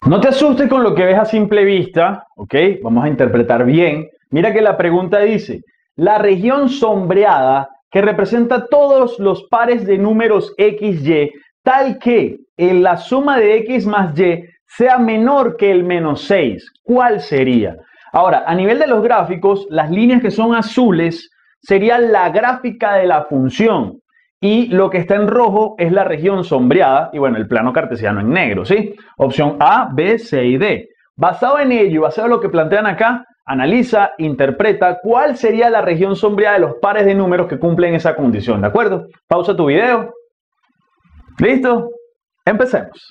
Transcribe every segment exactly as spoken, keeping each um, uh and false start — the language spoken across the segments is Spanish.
No te asustes con lo que ves a simple vista, ¿ok? Vamos a interpretar bien. Mira que la pregunta dice, la región sombreada que representa todos los pares de números X, Y, tal que en la suma de X más Y sea menor que el menos seis. ¿Cuál sería? Ahora, a nivel de los gráficos, las líneas que son azules serían la gráfica de la función. Y lo que está en rojo es la región sombreada y bueno, el plano cartesiano en negro, ¿sí? Opción A, B, C y D. Basado en ello, basado en lo que plantean acá, analiza, interpreta cuál sería la región sombreada de los pares de números que cumplen esa condición, ¿de acuerdo? Pausa tu video. ¿Listo? Empecemos.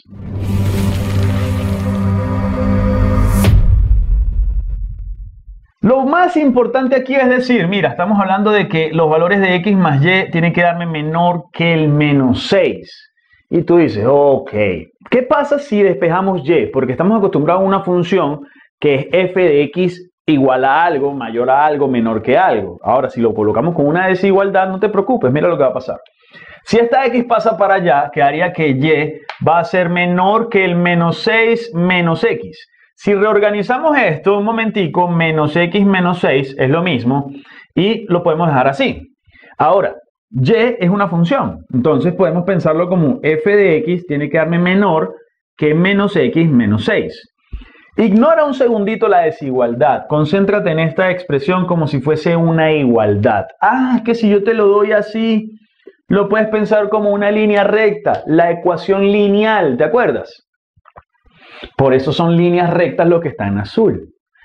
Lo más importante aquí es decir, mira, estamos hablando de que los valores de X más Y tienen que darme menor que el menos seis. Y tú dices, ok, ¿qué pasa si despejamos Y? Porque estamos acostumbrados a una función que es f de X igual a algo, mayor a algo, menor que algo. Ahora, si lo colocamos con una desigualdad, no te preocupes, mira lo que va a pasar. Si esta X pasa para allá, quedaría que Y va a ser menor que el menos seis menos X. Si reorganizamos esto un momentico, menos X menos seis es lo mismo y lo podemos dejar así. Ahora, Y es una función, entonces podemos pensarlo como f de X tiene que darme menor que menos X menos seis. Ignora un segundito la desigualdad, concéntrate en esta expresión como si fuese una igualdad. Ah, es que si yo te lo doy así, lo puedes pensar como una línea recta, la ecuación lineal, ¿te acuerdas? Por eso son líneas rectas lo que está en azul.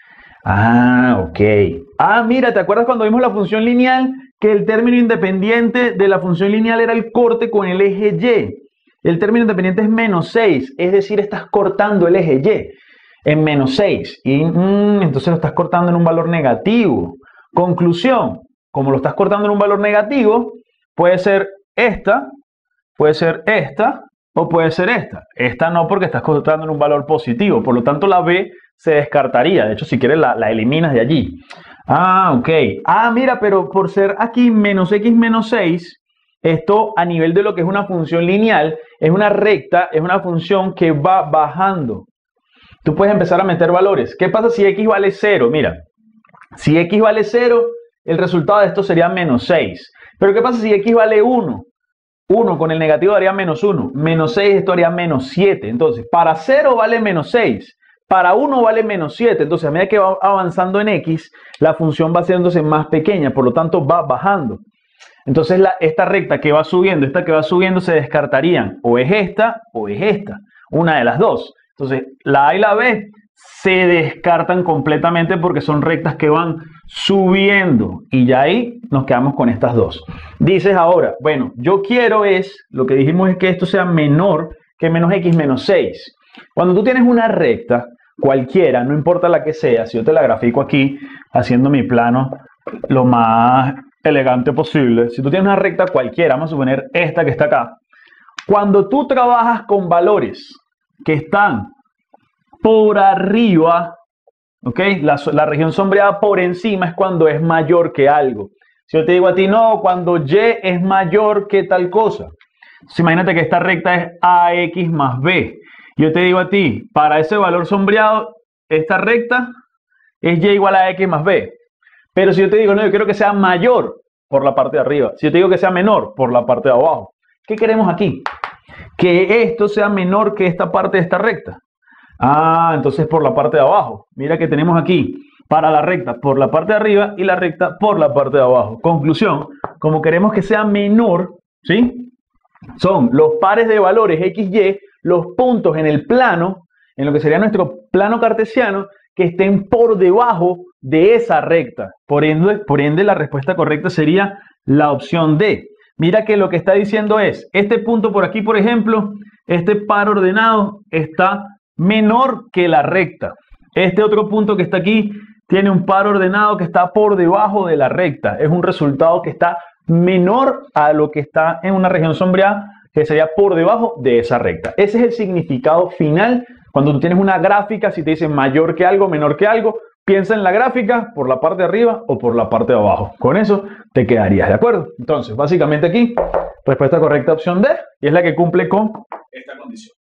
Ah, ok. Ah, mira, ¿te acuerdas cuando vimos la función lineal? Que el término independiente de la función lineal era el corte con el eje Y. El término independiente es menos seis, es decir, estás cortando el eje Y en menos seis. Y mm, entonces lo estás cortando en un valor negativo. Conclusión, como lo estás cortando en un valor negativo, puede ser esta, puede ser esta, o puede ser esta. Esta no, porque estás cortando en un valor positivo. Por lo tanto, la B se descartaría. De hecho, si quieres, la, la eliminas de allí. Ah, ok. Ah, mira, pero por ser aquí menos X menos seis, esto a nivel de lo que es una función lineal, es una recta, es una función que va bajando. Tú puedes empezar a meter valores. ¿Qué pasa si X vale cero? Mira, si X vale cero, el resultado de esto sería menos seis. Pero ¿qué pasa si X vale uno? uno con el negativo daría menos uno. Menos seis, esto haría menos siete. Entonces, para cero vale menos seis. Para uno vale menos siete. Entonces, a medida que va avanzando en X, la función va haciéndose más pequeña. Por lo tanto, va bajando. Entonces, la, esta recta que va subiendo, esta que va subiendo, se descartarían. O es esta o es esta. Una de las dos. Entonces, la A y la B se descartan completamente porque son rectas que van subiendo y ya ahí nos quedamos con estas dos. Dices ahora, bueno, yo quiero es, lo que dijimos es que esto sea menor que menos X menos seis. Cuando tú tienes una recta, cualquiera, no importa la que sea, si yo te la grafico aquí, haciendo mi plano lo más elegante posible, si tú tienes una recta cualquiera, vamos a suponer esta que está acá, cuando tú trabajas con valores que están por arriba, ¿ok? La, la región sombreada por encima es cuando es mayor que algo. Si yo te digo a ti, no, cuando Y es mayor que tal cosa. Entonces, imagínate que esta recta es A X más B. Yo te digo a ti, para ese valor sombreado, esta recta es Y igual a X más B. Pero si yo te digo, no, yo quiero que sea mayor por la parte de arriba. Si yo te digo que sea menor por la parte de abajo. ¿Qué queremos aquí? Que esto sea menor que esta parte de esta recta. Ah, entonces por la parte de abajo. Mira que tenemos aquí para la recta por la parte de arriba y la recta por la parte de abajo. Conclusión, como queremos que sea menor, ¿sí? Son los pares de valores X, Y, los puntos en el plano, en lo que sería nuestro plano cartesiano, que estén por debajo de esa recta. Por ende, por ende la respuesta correcta sería la opción D. Mira que lo que está diciendo es, este punto por aquí, por ejemplo, este par ordenado está menor que la recta. Este otro punto que está aquí tiene un par ordenado que está por debajo de la recta. Es un resultado que está menor a lo que está en una región sombreada, que sería por debajo de esa recta. Ese es el significado final. Cuando tú tienes una gráfica, si te dicen mayor que algo, menor que algo, piensa en la gráfica por la parte de arriba o por la parte de abajo. Con eso te quedarías de acuerdo. Entonces, básicamente aquí, respuesta correcta opción D, y es la que cumple con esta condición.